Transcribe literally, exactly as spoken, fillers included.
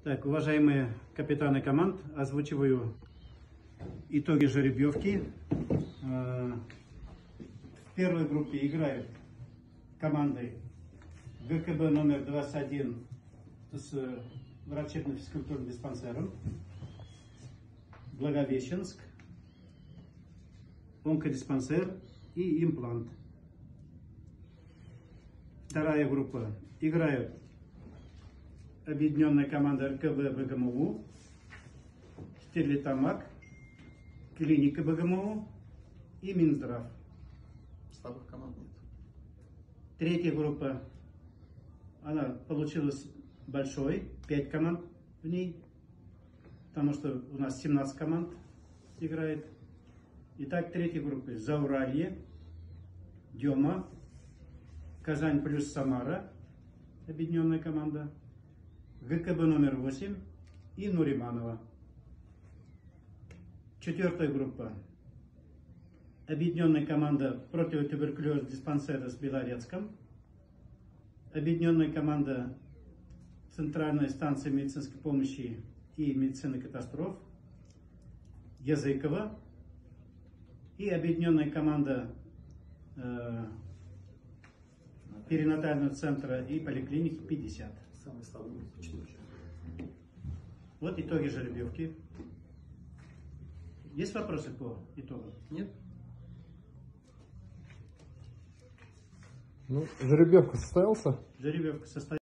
Так, уважаемые капитаны команд, озвучиваю итоги жеребьевки. В первой группе играют команды ГКБ номер двадцать один с врачебно-физкультурным диспансером, Благовещенск, онкодиспансер и имплант. Вторая группа играют объединенная команда РКБ БГМУ, Стерлитамак, клиника БГМУ и Минздрав. Слабых команд нет. Третья группа, она получилась большой, пять команд в ней, потому что у нас семнадцать команд играет. Итак, третья группа: Зауралье, Дема, Казань плюс Самара, объединенная команда, ГКБ номер восемь и Нуриманова. Четвертая группа: объединенная команда противотуберкулез диспансера с Белорецком, объединенная команда Центральной станции медицинской помощи и медицины катастроф, Языкова, и объединенная команда э, перинатального центра и поликлиники пятьдесят. Самый слабый четыре. Вот итоги жеребьевки. Есть вопросы по итогам? Нет? Ну, жеребьевка состоялся? Жеребьевка состоялась.